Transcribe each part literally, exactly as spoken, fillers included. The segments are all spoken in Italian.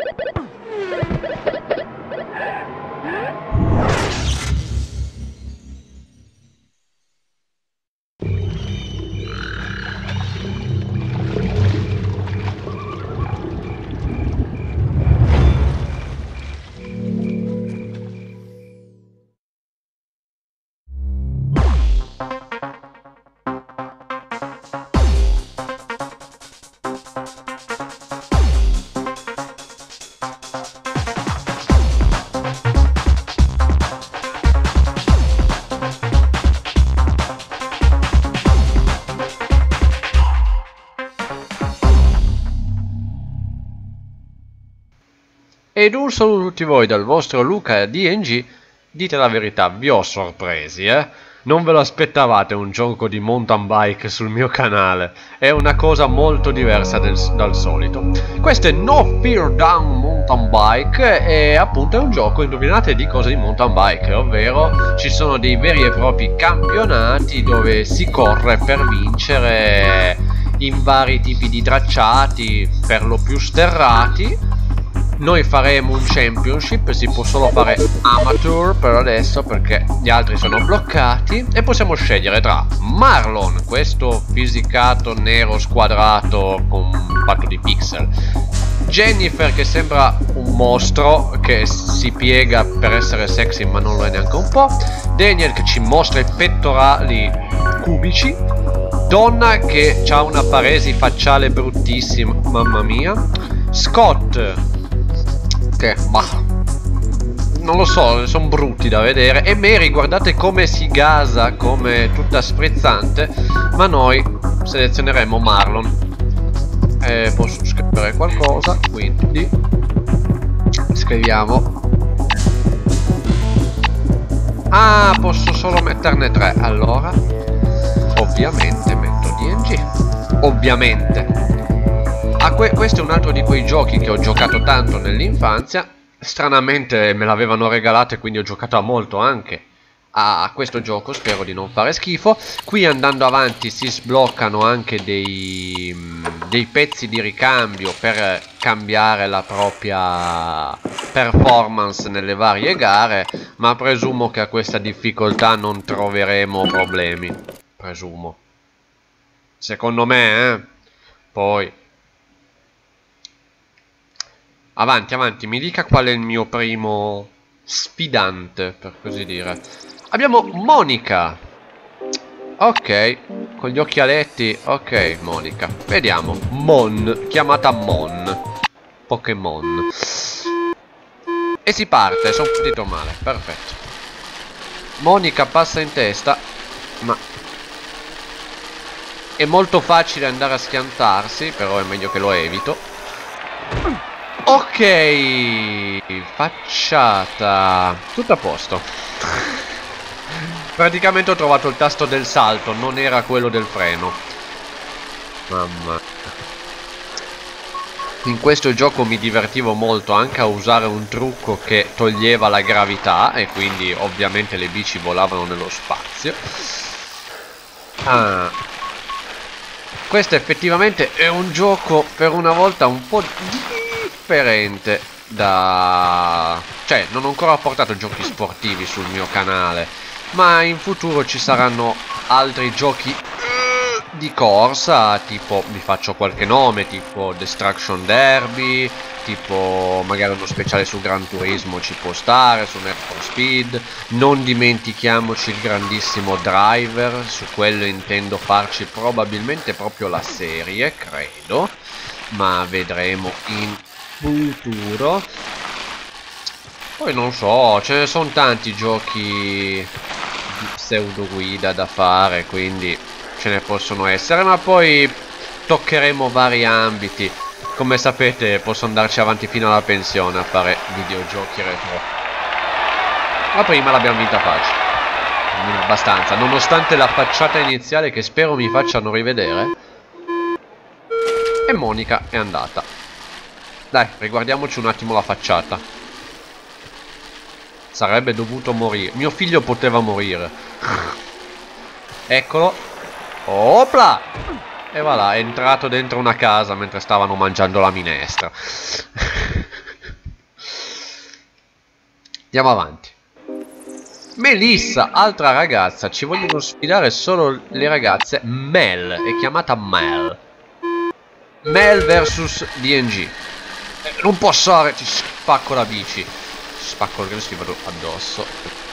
Ed un saluto a tutti voi dal vostro Luca D N G. Dite la verità, vi ho sorpresi, eh? Non ve lo aspettavate un gioco di mountain bike sul mio canale. È una cosa molto diversa del, dal solito. Questo è No Fear Down Mountain Bike e appunto è un gioco, indovinate di cosa, di mountain bike, ovvero ci sono dei veri e propri campionati dove si corre per vincere in vari tipi di tracciati, per lo più sterrati. Noi faremo un championship, si può solo fare amateur per adesso perché gli altri sono bloccati, e possiamo scegliere tra Marlon, questo fisicato nero squadrato con fatto di pixel, Jennifer che sembra un mostro che si piega per essere sexy ma non lo è neanche un po', Daniel che ci mostra i pettorali cubici, Donna che ha una paresi facciale bruttissima, mamma mia, Scott che bah, non lo so, sono brutti da vedere, e Mary guardate come si gasa, come tutta sprezzante, ma noi selezioneremo Marlon. Eh, posso scrivere qualcosa, quindi scriviamo. Ah, posso solo metterne tre, allora ovviamente metto D N G, ovviamente. Ah, que questo è un altro di quei giochi che ho giocato tanto nell'infanzia. Stranamente me l'avevano regalato e quindi ho giocato a molto anche a questo gioco. Spero di non fare schifo. Qui andando avanti si sbloccano anche dei, dei pezzi di ricambio per cambiare la propria performance nelle varie gare, ma presumo che a questa difficoltà non troveremo problemi. Presumo. Secondo me, eh. Poi avanti, avanti, mi dica qual è il mio primo sfidante, per così dire. Abbiamo Monica. Ok, con gli occhialetti. Ok, Monica. Vediamo. Mon, chiamata Mon. Pokémon. E si parte, sono partito male, perfetto. Monica passa in testa, ma è molto facile andare a schiantarsi, però è meglio che lo evito. Ok, facciata. Tutto a posto. Praticamente ho trovato il tasto del salto, non era quello del freno. Mamma. In questo gioco mi divertivo molto anche a usare un trucco che toglieva la gravità e quindi ovviamente le bici volavano nello spazio. Ah. Questo effettivamente è un gioco per una volta un po' differente da... cioè non ho ancora portato giochi sportivi sul mio canale, ma in futuro ci saranno altri giochi di corsa, tipo, vi faccio qualche nome, tipo Destruction Derby, tipo magari uno speciale su Gran Turismo ci può stare, su Need for Speed. Non dimentichiamoci il grandissimo Driver, su quello intendo farci probabilmente proprio la serie, credo, ma vedremo in futuro. Poi non so, ce ne sono tanti giochi di pseudo guida da fare, quindi ce ne possono essere, ma poi toccheremo vari ambiti. Come sapete posso andarci avanti fino alla pensione a fare videogiochi retro, ma prima l'abbiamo vinta facile, abbastanza, nonostante la facciata iniziale che spero mi facciano rivedere. E Monica è andata. Dai, riguardiamoci un attimo la facciata. Sarebbe dovuto morire, mio figlio poteva morire. Eccolo. Opla! E va là, è entrato dentro una casa mentre stavano mangiando la minestra. Andiamo avanti. Melissa, altra ragazza. Ci vogliono sfidare solo le ragazze. Mel, è chiamata Mel. Mel versus D N G. eh, Non posso fare. Ti spacco la bici. Spacco il resto, ti vado addosso.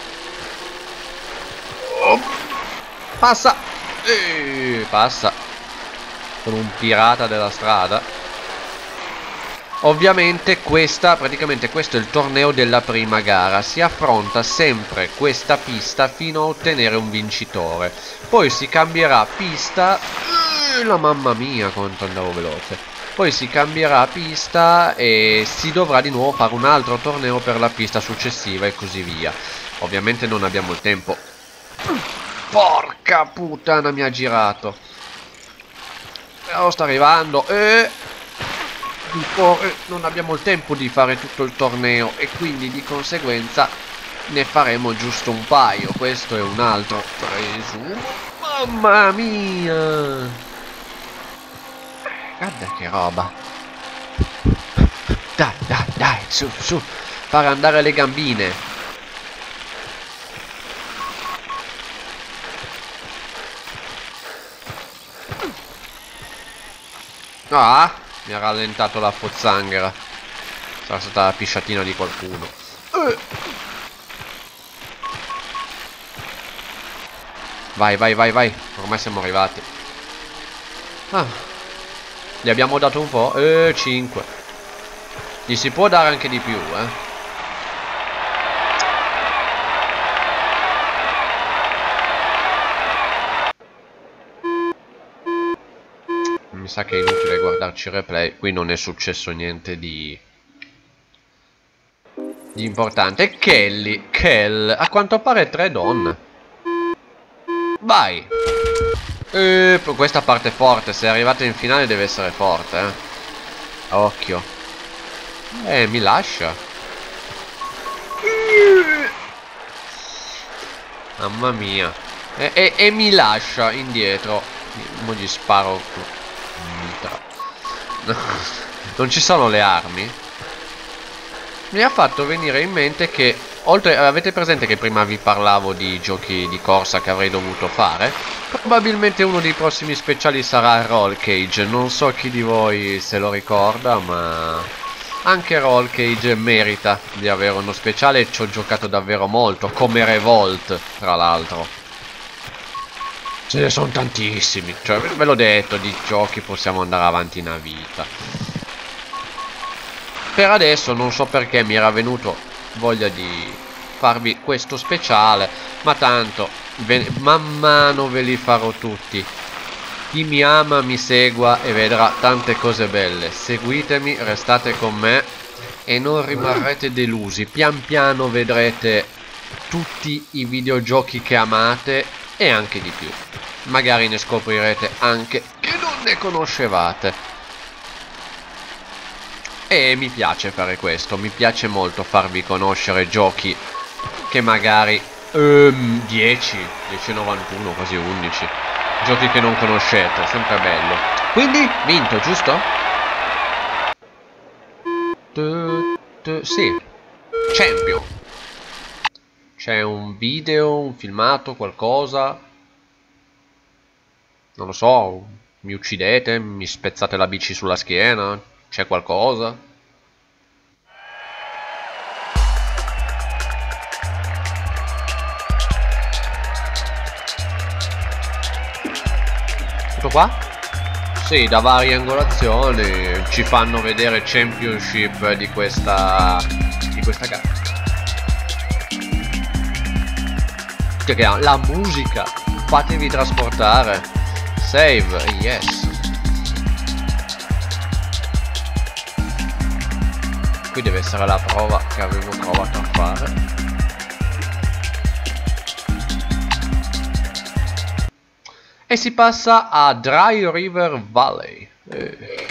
Oh. Passa. eh, Passa. Sono un pirata della strada. Ovviamente questa, praticamente questo è il torneo della prima gara. Si affronta sempre questa pista fino a ottenere un vincitore. Poi si cambierà pista. eh, La mamma mia quanto andavo veloce. Poi si cambierà pista e si dovrà di nuovo fare un altro torneo per la pista successiva e così via. Ovviamente non abbiamo il tempo. Porca puttana, mi ha girato. Però sta arrivando. E non abbiamo il tempo di fare tutto il torneo e quindi di conseguenza ne faremo giusto un paio. Questo è un altro preso. Mamma mia, guarda che roba. Dai dai dai, su su, fare andare le gambine. Ah, mi ha rallentato la pozzanghera. Sarà stata la pisciatina di qualcuno. eh. Vai vai vai vai. Ormai siamo arrivati. Ah, gli abbiamo dato un po'. Eh, cinque. Gli si può dare anche di più, eh. Mi sa che è inutile guardarci il replay. Qui non è successo niente di di importante. Kelly, Kel, a quanto pare tre donne. Vai. E questa parte forte. Se arrivate in finale deve essere forte, eh. Occhio. Eh, mi lascia. Mamma mia. E, e, e mi lascia indietro. Mo gli sparo. Non ci sono le armi. Mi ha fatto venire in mente che oltre, avete presente che prima vi parlavo di giochi di corsa che avrei dovuto fare? Probabilmente uno dei prossimi speciali sarà Roll Cage. Non so chi di voi se lo ricorda, ma anche Roll Cage merita di avere uno speciale. Ci ho giocato davvero molto, come Revolt tra l'altro. Ce ne sono tantissimi, cioè ve l'ho detto, di giochi possiamo andare avanti una vita. Per adesso non so perché mi era venuto voglia di farvi questo speciale, ma tanto ve, man mano ve li farò tutti. Chi mi ama mi segua e vedrà tante cose belle. Seguitemi, restate con me e non rimarrete delusi. Pian piano vedrete tutti i videogiochi che amate e anche di più. Magari ne scoprirete anche che non ne conoscevate. E mi piace fare questo, mi piace molto farvi conoscere giochi che magari um, dieci, dieci novantuno, quasi undici giochi che non conoscete, sempre bello. Quindi vinto, giusto? Tu, tu, sì, Champion. C'è un video, un filmato, qualcosa? Non lo so, mi uccidete, mi spezzate la bici sulla schiena, c'è qualcosa? Tutto qua? Sì, da varie angolazioni ci fanno vedere championship di questa di questa gara. Che la musica, fatevi trasportare. Save, yes. Qui deve essere la prova che avevo provato a fare. E si passa a Dry River Valley. eh.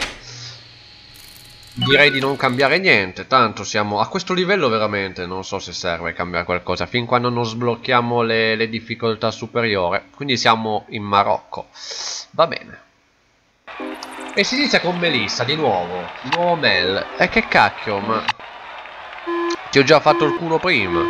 Direi di non cambiare niente, tanto siamo a questo livello veramente, non so se serve cambiare qualcosa, fin quando non sblocchiamo le, le difficoltà superiori, quindi siamo in Marocco, va bene. E si inizia con Melissa, di nuovo, di nuovo Mel, e che cacchio, ma Ti ho già fatto il culo prima.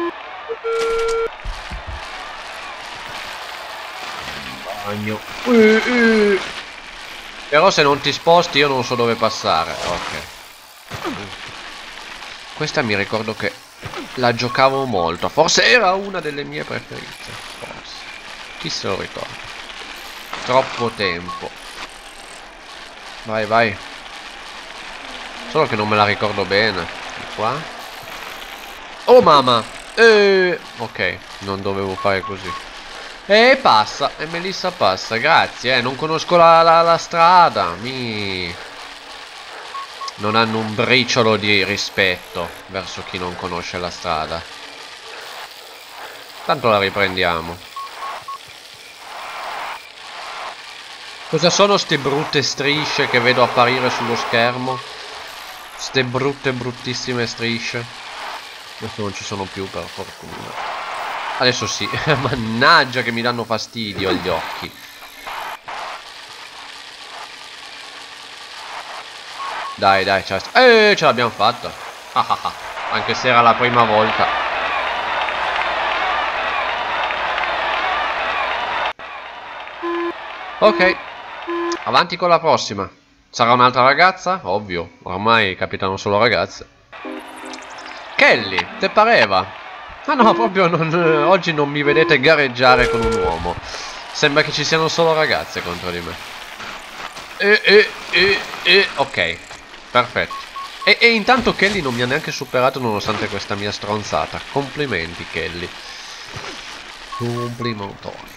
Bagno. Uh, uh. Però se non ti sposti io non so dove passare. Ok. Questa mi ricordo che la giocavo molto. Forse era una delle mie preferite. Forse. Chi se lo ricorda? Troppo tempo. Vai, vai. Solo che non me la ricordo bene. Di qua. Oh mamma. Eh. Ok, non dovevo fare così. E passa. E Melissa passa. Grazie. Eh. Non conosco la, la, la strada. Mi... Non hanno un briciolo di rispetto verso chi non conosce la strada. Tanto la riprendiamo. Cosa sono ste brutte strisce che vedo apparire sullo schermo? Ste brutte bruttissime strisce. Adesso non ci sono più, per fortuna. Adesso sì. Mannaggia che mi danno fastidio agli occhi. Dai, dai, ce la... Eh, ce l'abbiamo fatta. Ah, ah, ah. Anche se era la prima volta. Ok. Avanti con la prossima. Sarà un'altra ragazza? Ovvio. Ormai capitano solo ragazze. Kelly, te pareva? Ah no, proprio non... Oggi non mi vedete gareggiare con un uomo. Sembra che ci siano solo ragazze contro di me. E, e, e, e... Ok. Perfetto. E, e intanto Kelly non mi ha neanche superato nonostante questa mia stronzata. Complimenti Kelly. Complimentoni.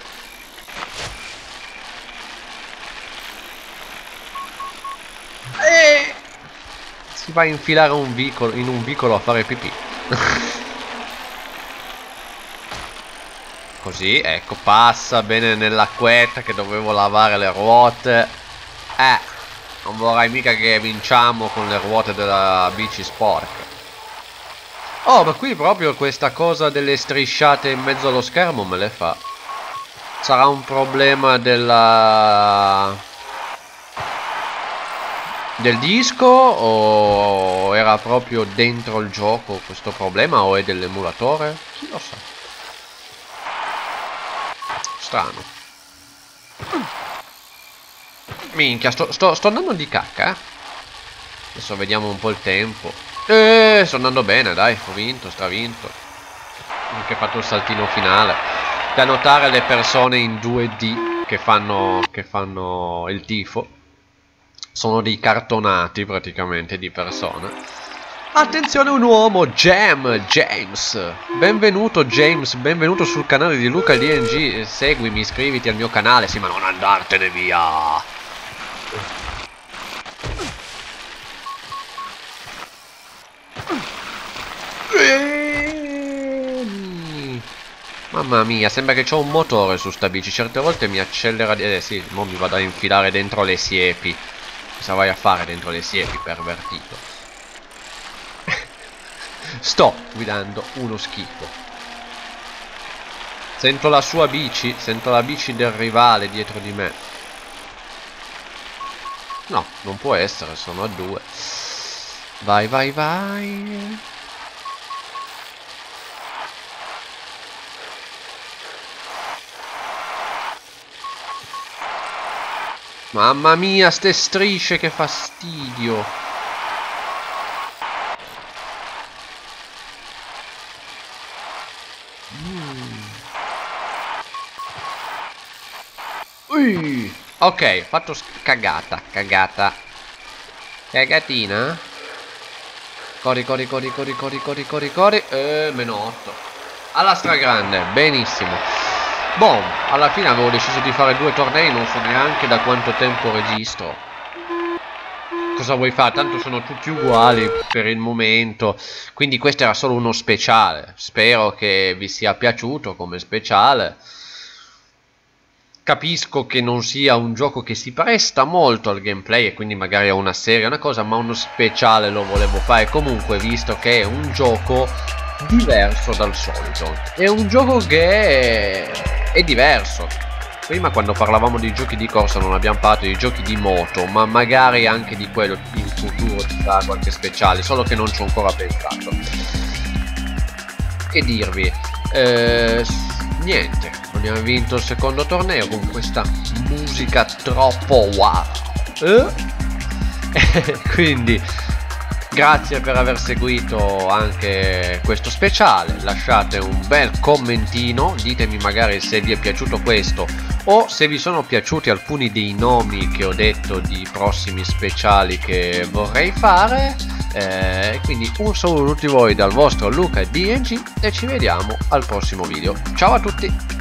E... Si va a infilare un vicolo, in un vicolo a fare pipì. Così, ecco, passa bene nell'acquetta che dovevo lavare le ruote. Eh. Non vorrai mica che vinciamo con le ruote della bici sporca. Oh, ma qui proprio questa cosa delle strisciate in mezzo allo schermo me le fa. Sarà un problema della... del disco? O era proprio dentro il gioco questo problema? O è dell'emulatore? Chi lo sa. Strano. Minchia, sto, sto, sto andando di cacca. Adesso vediamo un po' il tempo. Eh, sto andando bene, dai. Ho vinto, stravinto. Anche fatto il saltino finale. Da notare le persone in due D che fanno, che fanno il tifo. Sono dei cartonati praticamente di persone. Attenzione, un uomo, Jam, James. Benvenuto James, benvenuto sul canale di Luca D N G. Seguimi, iscriviti al mio canale. Sì, ma non andartene via. Mamma mia, sembra che c'ho un motore su sta bici. Certe volte mi accelera. Eh sì, mo mi vado a infilare dentro le siepi. Cosa vai a fare dentro le siepi, pervertito? Sto guidando uno schifo. Sento la sua bici. Sento la bici del rivale dietro di me. No, non può essere, sono a due. Vai, vai, vai. Mamma mia, ste strisce, che fastidio. Mm. Ui. Ok, fatto cagata, cagata. Cagatina. Corri, corri, corri, corri, corri, corri, corri, corri. E meno otto. Alla stragrande, benissimo. Boh, alla fine avevo deciso di fare due tornei, non so neanche da quanto tempo registro. Cosa vuoi fare? Tanto sono tutti uguali per il momento. Quindi questo era solo uno speciale. Spero che vi sia piaciuto come speciale. Capisco che non sia un gioco che si presta molto al gameplay e quindi magari a una serie, una cosa, ma uno speciale lo volevo fare comunque, visto che è un gioco diverso dal solito. È un gioco che è diverso. Prima, quando parlavamo di giochi di corsa, non abbiamo parlato di giochi di moto, ma magari anche di quello in futuro ci sarà qualche speciale, solo che non ci ho ancora pensato. che dirvi. Eh, niente, abbiamo vinto il secondo torneo con questa musica troppo wow. Eh? Quindi grazie per aver seguito anche questo speciale, lasciate un bel commentino, ditemi magari se vi è piaciuto questo o se vi sono piaciuti alcuni dei nomi che ho detto di prossimi speciali che vorrei fare. Eh, quindi un saluto a tutti voi dal vostro Luca D N G e ci vediamo al prossimo video. Ciao a tutti!